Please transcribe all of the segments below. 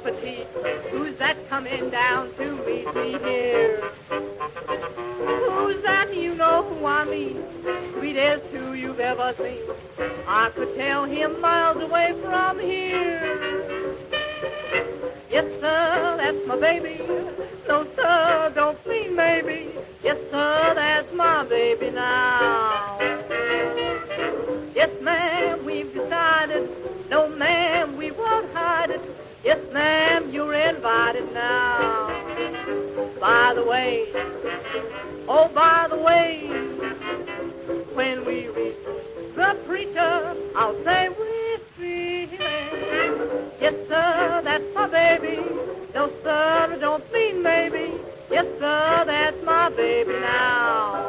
petite. Who's that coming down to meet me here? Who's that? You know who I mean. Sweetest who you've ever seen. I could tell him miles away from here. Yes, sir, that's my baby. No, sir, don't mean maybe. Yes, sir, that's my baby now. Yes, ma'am, we've decided. No, ma'am, we won't hide it. Yes, ma'am, you're invited now. By the way, oh, by the way, when we reach the preacher, I'll say we're feeling. Yes, sir, that's my baby. No, sir, I don't mean maybe. Yes, sir, that's my baby now.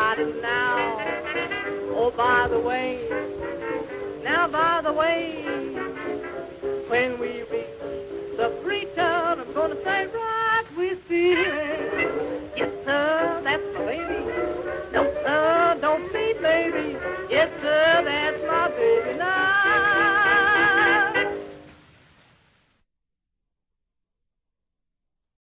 By the way,